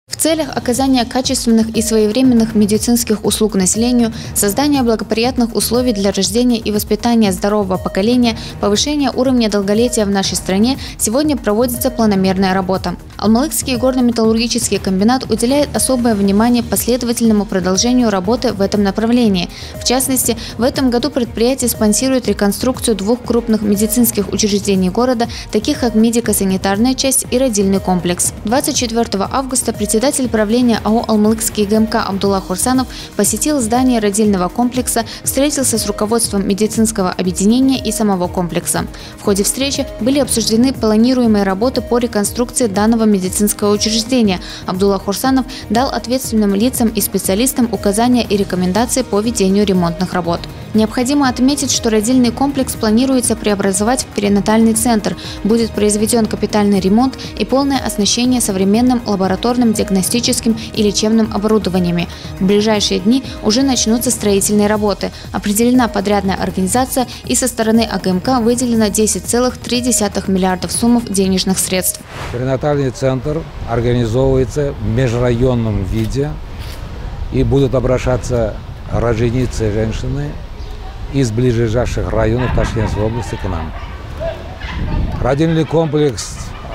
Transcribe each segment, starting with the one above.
В целях оказания качественных и своевременных медицинских услуг населению, создания благоприятных условий для рождения и воспитания здорового поколения, повышения уровня долголетия в нашей стране сегодня проводится планомерная работа. Алмалыкский горно-металлургический комбинат уделяет особое внимание последовательному продолжению работы в этом направлении. В частности, в этом году предприятие спонсирует реконструкцию двух крупных медицинских учреждений города, таких как медико-санитарная часть и родильный комплекс. 24 августа председатель правления АО «Алмалыкский ГМК» Абдулла Хурсанов посетил здание родильного комплекса, встретился с руководством медицинского объединения и самого комплекса. В ходе встречи были обсуждены планируемые работы по реконструкции данного медицинского учреждения. Абдулла Хурсанов дал ответственным лицам и специалистам указания и рекомендации по ведению ремонтных работ. Необходимо отметить, что родильный комплекс планируется преобразовать в перинатальный центр. Будет произведен капитальный ремонт и полное оснащение современным лабораторным, диагностическим и лечебным оборудованиями. В ближайшие дни уже начнутся строительные работы. Определена подрядная организация и со стороны АГМК выделено 10,3 миллиардов сумм денежных средств. Перинатальный центр организовывается в межрайонном виде и будут обращаться роженицы и женщины из ближайших районов Ташкентской области к нам. Родильный комплекс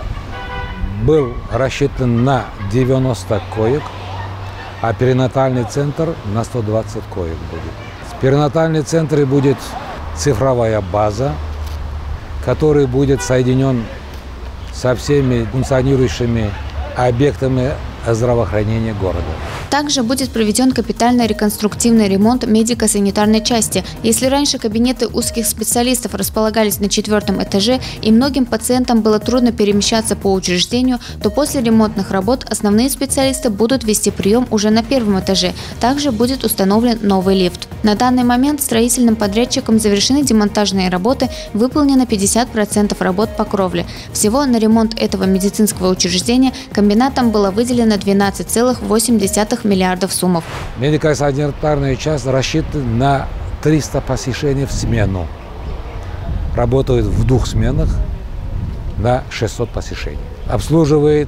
был рассчитан на 90 коек, а перинатальный центр на 120 коек будет. В перинатальном центре будет цифровая база, который будет соединен со всеми функционирующими объектами здравоохранения города. Также будет проведен капитально-реконструктивный ремонт медико-санитарной части. Если раньше кабинеты узких специалистов располагались на 4-м этаже и многим пациентам было трудно перемещаться по учреждению, то после ремонтных работ основные специалисты будут вести прием уже на 1-м этаже. Также будет установлен новый лифт. На данный момент строительным подрядчиком завершены демонтажные работы, выполнено 50% работ по кровле. Всего на ремонт этого медицинского учреждения комбинатом было выделено 12,8 миллиардов сумм. Медико-санитарная часть рассчитана на 300 посещений в смену. Работает в 2 сменах на 600 посещений. Обслуживает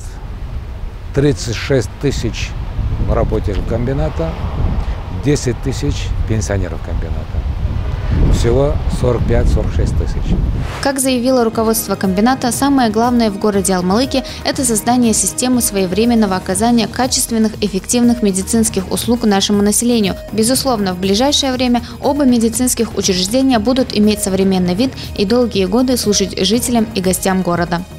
36 тысяч работников комбината, 10 тысяч пенсионеров комбината. Всего 45-46 тысяч. Как заявило руководство комбината, самое главное в городе Алмалыке – это создание системы своевременного оказания качественных, эффективных медицинских услуг нашему населению. Безусловно, в ближайшее время оба медицинских учреждения будут иметь современный вид и долгие годы служить жителям и гостям города.